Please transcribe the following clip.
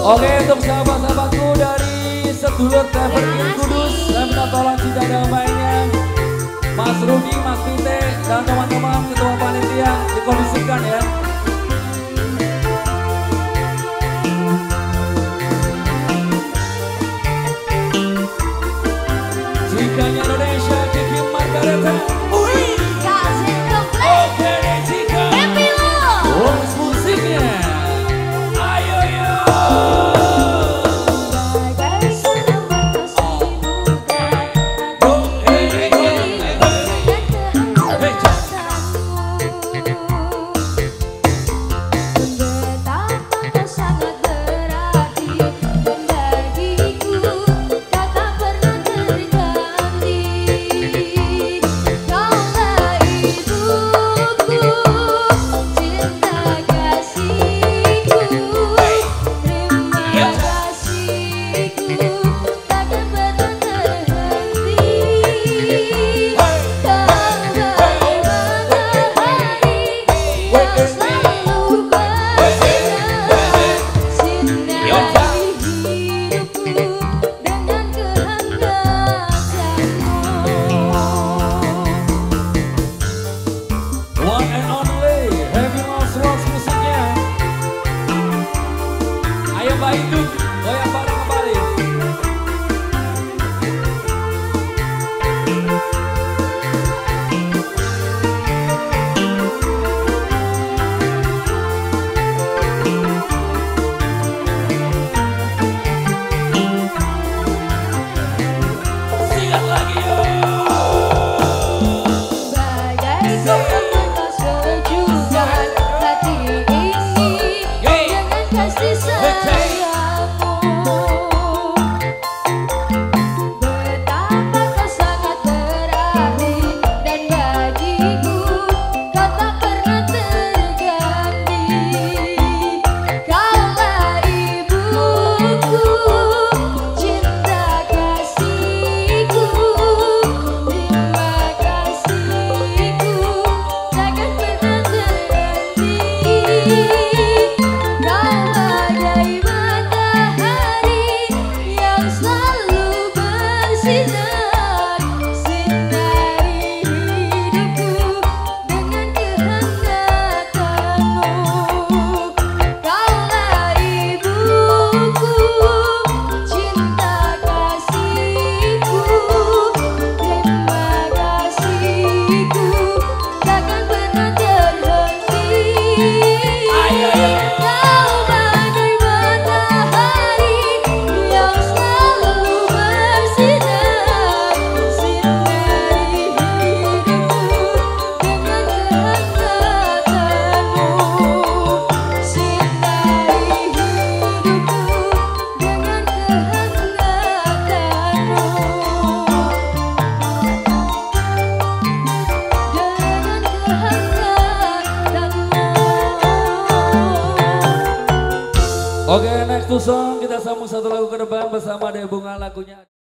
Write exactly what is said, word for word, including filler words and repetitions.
Oke, untuk sahabat-sahabatku dari sedulur Evergreen Kudus, saya minta tolong cinta damainya Mas Rudi, Mas Vite, dan teman-teman ketua panitia dikondisikan ya. Jikanya Indonesia, Kiki Margareta. Wih, kasih komplek. Oke deh Jika. Happy lo. Bonus musiknya. Ayo yo. Bagai senang berkasihmu dan Oh, hey, hey, hey, hey, hey. Betapa kau sangat berarti dan bagiku kau tak pernah terganti. Kaulah ibuku, cinta kasihku, terima kasihku takkan pernah terhenti. Kau bagai matahari yang selalu bersinar, sinari hidupku dengan kehangatanmu. One and only, Heavy Mouse Rocks musiknya. Ayo Mbak Induk, goyang bareng kembali. Sikat lagi yo. Bagai kementas kejutan hati ini dengan kasih sayangmu. Betapa kau sangat berarti dan bagiku kau tak pernah terganti. Kaulah ibuku, cinta kasihku, terima kasihku takkan pernah terhenti. Kau bagai matahari yang selalu bersinar, sinari hidupku dengan kehangatanmu. Kaulah ibuku, cinta kasihku, terima kasihku takkan pernah terhenti. Kau bagai matahari yang selalu bersinar, sinari hidupku dengan kehangatanmu, sinari hidupku dengan kehangatanmu. Oke, next to song kita sambung satu lagu ke depan bersama Dea Bunga lagunya.